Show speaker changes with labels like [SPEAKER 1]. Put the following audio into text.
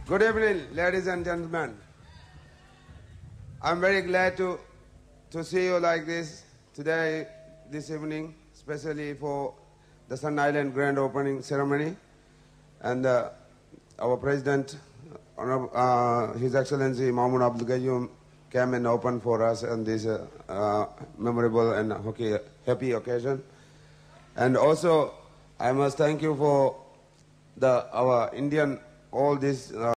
[SPEAKER 1] Good evening, ladies and gentlemen. I'm very glad to see you like this today, this evening, especially for the Sun Island Grand Opening Ceremony. And our President, His Excellency Mahmoud Abdul Gayoom, came and opened for us on this memorable and happy occasion. And also, I must thank you for our Indian, all this